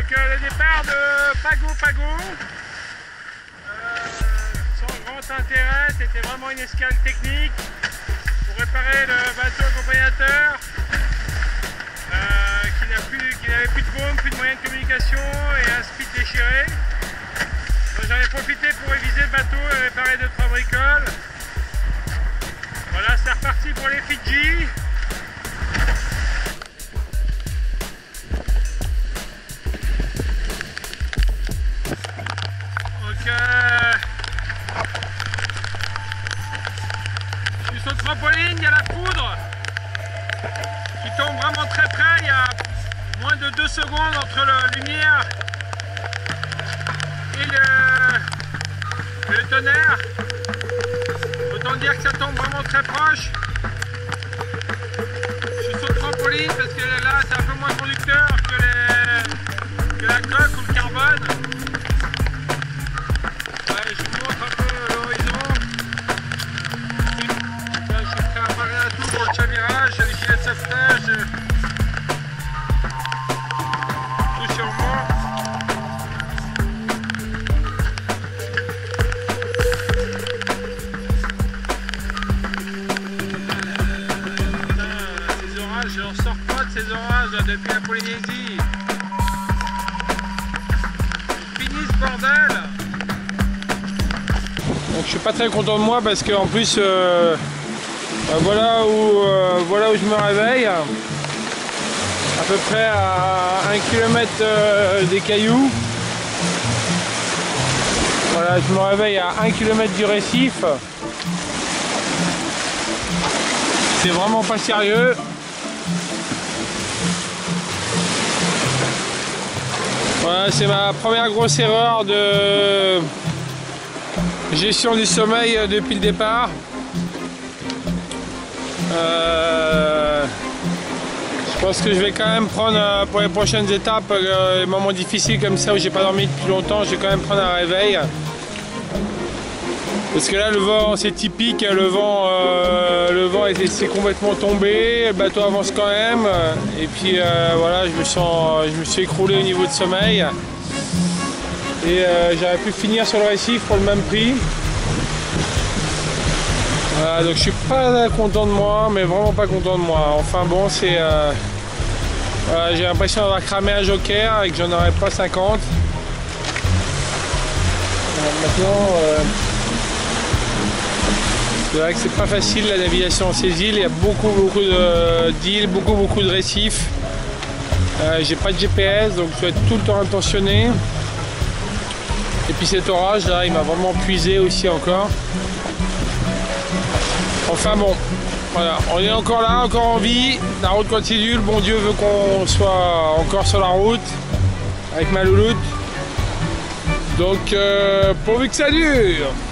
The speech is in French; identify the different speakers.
Speaker 1: le départ de Pago Pago, sans grand intérêt, c'était vraiment une escale technique pour réparer le bateau accompagnateur qui n'avait plus de baume, plus de moyens de communication et un speed déchiré. J'en ai profité pour réviser le bateau et réparer 2-3 bricoles. Voilà, c'est reparti pour les Fidji. Je suis sur le trampoline, il y a la foudre qui tombe vraiment très près, il y a moins de 2 secondes entre la lumière et le tonnerre. Autant dire que ça tombe vraiment très proche. Je suis sur le trampoline parce que là c'est un peu moins conducteur que la coque ou le carbone. Je vous montre un peu l'horizon. Je suis prêt à parer à tout pour le chavirage, j'ai le gilet de sauvetage. Tout sur moi. Ces orages, je ne ressors pas de ces orages là, depuis la Polynésie. Fini ce bordel. Donc je suis pas très content de moi parce qu'en plus voilà où je me réveille, à peu près à 1 km des cailloux. Voilà, je me réveille à 1 km du récif. C'est vraiment pas sérieux. Voilà, c'est ma première grosse erreur de gestion du sommeil depuis le départ. Je pense que je vais quand même prendre pour les prochaines étapes, les moments difficiles comme ça où j'ai pas dormi depuis longtemps, je vais quand même prendre un réveil. Parce que là le vent c'est typique, le vent c'est complètement tombé, le bateau avance quand même. Et puis voilà, je me suis écroulé au niveau de sommeil. Et j'aurais pu finir sur le récif pour le même prix. Voilà, donc je suis pas content de moi, mais vraiment pas content de moi. Enfin bon, c'est voilà, j'ai l'impression d'avoir cramé un joker et que j'en aurais pas 50. Maintenant, c'est vrai que c'est pas facile la navigation à ces îles. Il y a beaucoup d'îles, beaucoup de récifs. J'ai pas de GPS, donc je dois être tout le temps attentionné. Et puis cet orage là, il m'a vraiment puisé aussi encore. Enfin bon, voilà, on est encore là, encore en vie, la route continue, le bon Dieu veut qu'on soit encore sur la route, avec ma louloute. Donc pourvu que ça dure.